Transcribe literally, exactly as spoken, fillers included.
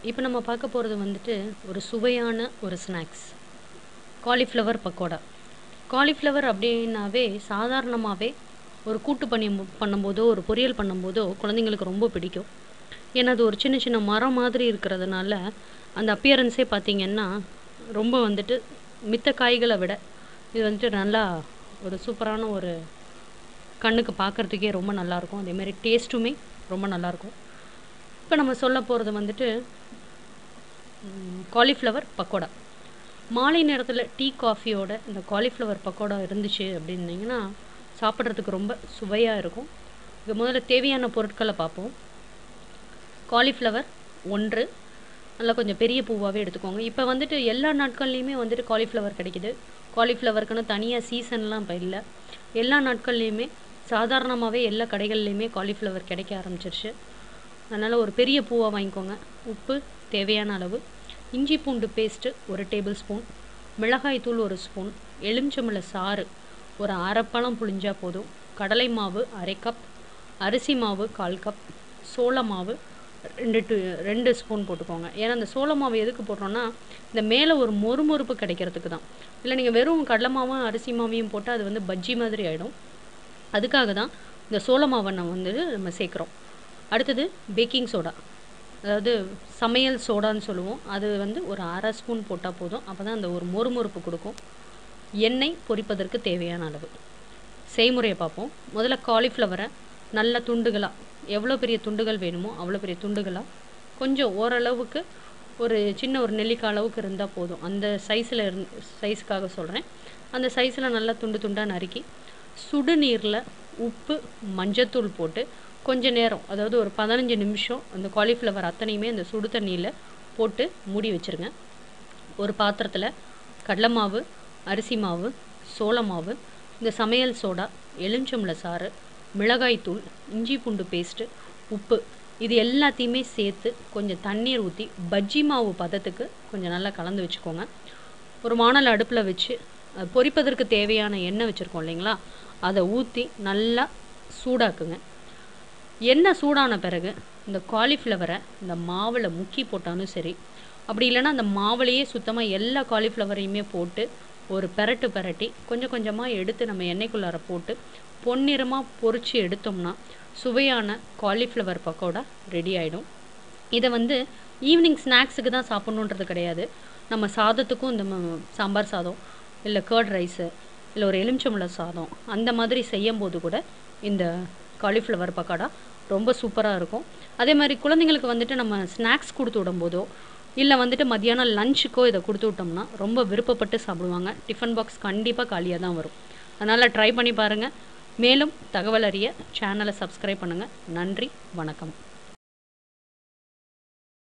இப்போ நம்ம பார்க்க போகிறது வந்துட்டு ஒரு சுவையான ஒரு ஸ்நாக்ஸ் காலிஃப்ளவர் பக்கோடா. காலிஃப்ளவர் அப்படின்னாவே சாதாரணமாகவே ஒரு கூட்டு பண்ணி பண்ணும்போதோ ஒரு பொரியல் பண்ணும்போதோ குழந்தைங்களுக்கு ரொம்ப பிடிக்கும். ஏன்னா அது ஒரு சின்ன சின்ன மரம் மாதிரி இருக்கிறதுனால அந்த அப்பியரன்ஸே பார்த்திங்கன்னா ரொம்ப வந்துட்டு மித்த காய்களை விட இது வந்துட்டு நல்லா ஒரு சூப்பரான ஒரு கண்ணுக்கு பார்க்குறதுக்கே ரொம்ப நல்லாயிருக்கும். அதேமாதிரி டேஸ்ட்டுமே ரொம்ப நல்லாயிருக்கும். இப்போ நம்ம சொல்ல போகிறது வந்துட்டு காலிஃப்ளவர் பக்கோடா. மாலை நேரத்தில் டீ காஃபியோட இந்த காலிஃப்ளவர் பக்கோடா இருந்துச்சு அப்படின்னிங்கன்னா சாப்பிட்றதுக்கு ரொம்ப சுவையாக இருக்கும். இது முதல்ல தேவையான பொருட்களை பார்ப்போம். காலிஃப்ளவர் ஒன்று, நல்லா கொஞ்சம் பெரிய பூவாகவே எடுத்துக்கோங்க. இப்போ வந்துட்டு எல்லா நாட்கள்லேயுமே வந்துட்டு காலிஃப்ளவர் கிடைக்கிது. காலிஃப்ளவருக்குன்னு தனியாக சீசன்லாம் இப்போ இல்லை. எல்லா நாட்கள்லேயுமே சாதாரணமாகவே எல்லா கடைகள்லேயுமே காலிஃப்ளவர் கிடைக்க ஆரம்பிச்சிருச்சு. அதனால் ஒரு பெரிய பூவாக வாங்கிக்கோங்க. உப்பு தேவையான அளவு, இஞ்சி பூண்டு பேஸ்ட்டு ஒரு டேபிள் ஸ்பூன், மிளகாய் தூள் ஒரு ஸ்பூன், எலுமிச்சம்பழ சாறு ஒரு அரைப்பழம் புழிஞ்சா போதும், கடலை மாவு அரை கப், அரிசி மாவு கால் கப், சோள மாவு ரெண்டு டு ரெண்டு ஸ்பூன் போட்டுக்கோங்க. ஏன்னா அந்த சோள மாவு எதுக்கு போடுறோன்னா இந்த மேலே ஒரு மொறுமொறுப்பு கிடைக்கிறதுக்கு தான். இல்லை நீங்கள் வெறும் கடலை மாவும் அரிசி மாவையும் போட்டால் அது வந்து பஜ்ஜி மாதிரி ஆகிடும். அதுக்காக தான் இந்த சோள மாவை நம்ம வந்து நம்ம சேர்க்குறோம். அடுத்தது பேக்கிங் சோடா, அதாவது சமையல் சோடான்னு சொல்லுவோம். அது வந்து ஒரு அரை ஸ்பூன் போட்டால் போதும். அப்போ தான் அந்த ஒரு மொறுமொறுப்பு கொடுக்கும். எண்ணெய் பொரிப்பதற்கு தேவையான அளவு. செய்முறையை பார்ப்போம். முதல்ல காலிஃப்ளவரை நல்ல துண்டுகளாக, எவ்வளோ பெரிய துண்டுகள் வேணுமோ அவ்வளோ பெரிய துண்டுகளாக, கொஞ்சம் ஓரளவுக்கு ஒரு சின்ன ஒரு நெல்லிக்காய் அளவுக்கு இருந்தால் போதும். அந்த சைஸில் இருந்து சைஸுக்காக சொல்கிறேன். அந்த சைஸில் நல்லா துண்டு துண்டாக நறுக்கி சுடுநீரில் உப்பு மஞ்சத்தூள் போட்டு கொஞ்ச நேரம், அதாவது ஒரு பதினஞ்சு நிமிஷம் அந்த காலிஃப்ளவர் அத்தனையுமே அந்த சுடு தண்ணியில் போட்டு மூடி வச்சுருங்க. ஒரு பாத்திரத்தில் கடலை மாவு, அரிசி மாவு, சோள மாவு, இந்த சமையல் சோடா, எலுமிச்சம்பழ சாறு, மிளகாய் தூள், இஞ்சி பூண்டு பேஸ்ட்டு, உப்பு, இது எல்லாத்தையுமே சேர்த்து கொஞ்சம் தண்ணீர் ஊற்றி பஜ்ஜி மாவு பதத்துக்கு கொஞ்சம் நல்லா கலந்து வச்சுக்கோங்க. ஒரு வாணல் அடுப்பில் வச்சு பொரிப்பதற்கு தேவையான எண்ணெய் வச்சுருக்கோம் இல்லைங்களா, அதை ஊற்றி நல்லா சூடாக்குங்க. எண்ணெய் சூடான பிறகு இந்த காலிஃப்ளவரை இந்த மாவில் முக்கி போட்டாலும் சரி, அப்படி இல்லைன்னா அந்த மாவுலேயே சுத்தமாக எல்லா காலிஃப்ளவரையுமே போட்டு ஒரு பெரட்டு பெரட்டி கொஞ்சம் கொஞ்சமாக எடுத்து நம்ம எண்ணெய்க்குள்ளார போட்டு பொன்னிறமாக பொரித்து எடுத்தோம்னா சுவையான காலிஃப்ளவர் பக்கோடா ரெடி ஆகிடும். இதை வந்து ஈவினிங் ஸ்நாக்ஸுக்கு தான் சாப்பிட்ணுன்றது கிடையாது. நம்ம சாதத்துக்கும், இந்த சாம்பார் சாதம் இல்லை கர்ட் ரைஸு இல்லை ஒரு எலுமிச்சம்பழ சாதம் அந்த மாதிரி செய்யும்போது கூட இந்த காலிஃப்ளவர் பக்கோடா ரொம்ப சூப்பராக இருக்கும். அதே மாதிரி குழந்தைங்களுக்கு வந்துட்டு நம்ம ஸ்நாக்ஸ் கொடுத்து விடும்போதோ இல்லை வந்துட்டு மத்தியானம் லஞ்சுக்கோ இதை கொடுத்து விட்டோம்னா ரொம்ப விருப்பப்பட்டு சாப்பிடுவாங்க. டிஃபன் பாக்ஸ் கண்டிப்பாக காலியாக தான் வரும். அதனால் ட்ரை பண்ணி பாருங்கள். மேலும் தகவல் அறிய சேனலை சப்ஸ்கிரைப் பண்ணுங்கள். நன்றி, வணக்கம்.